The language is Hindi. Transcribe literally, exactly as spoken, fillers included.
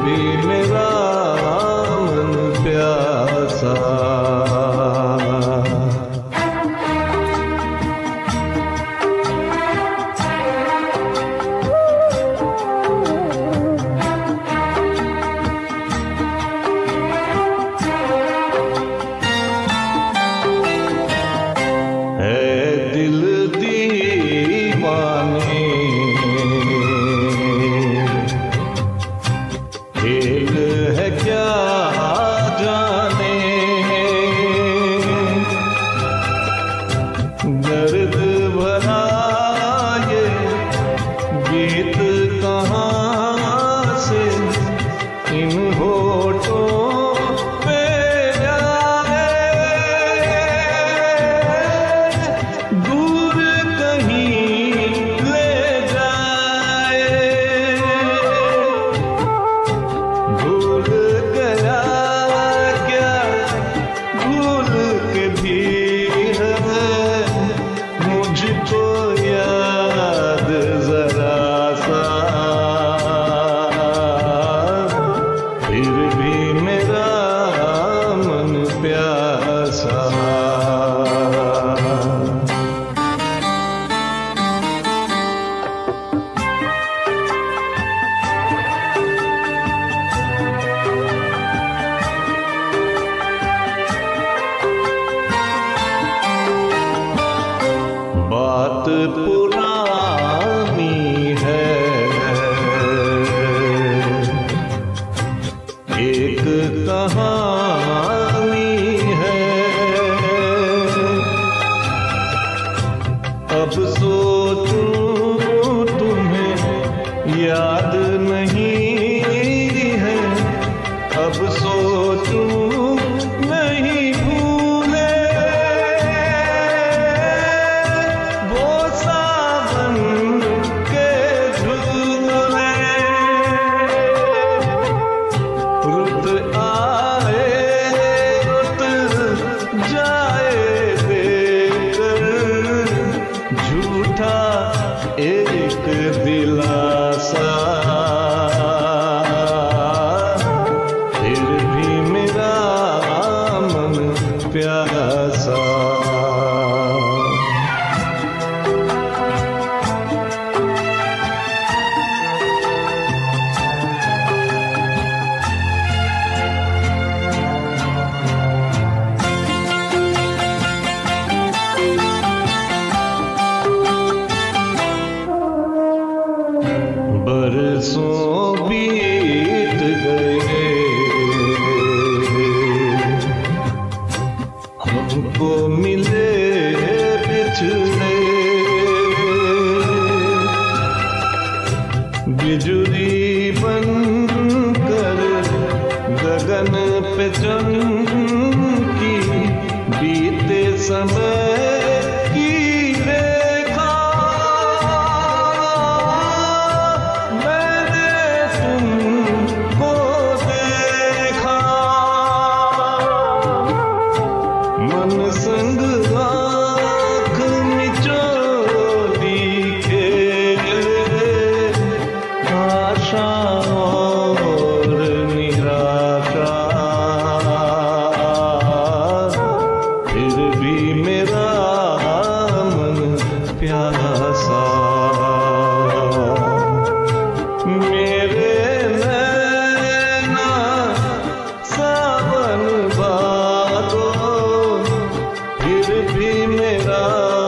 भी मेरा मन प्यासा। खेल है क्या जाने, दर्द भरा ये गीत कहाँ से इन होठों पे जाए। दूर कहीं ले जाए, भूल गया क्या भूल के भी है मुझको याद जरा सा। फिर भी मेरा मन प्यासा। बात पुरानी है, एक कहानी है। अब सोचूं तुम्हें याद नहीं है, अब सोचूं नहीं भूले। वो सावन के झूले रुत आए रुत जाए देकर, झूठा एक दिलासा। फिर भी मेरा मन प्यासा। बरसों बीत गए, हमको मिले बिछड़े। बिजुली बनकर गगन पे चमकी, बीते समय की रेखा। मन संग आँख मिचोली खेले, आशा और निराशा। फिर भी मेरा मन प्यासा। मेरे नैना सावन बादो, फिर भी मेरा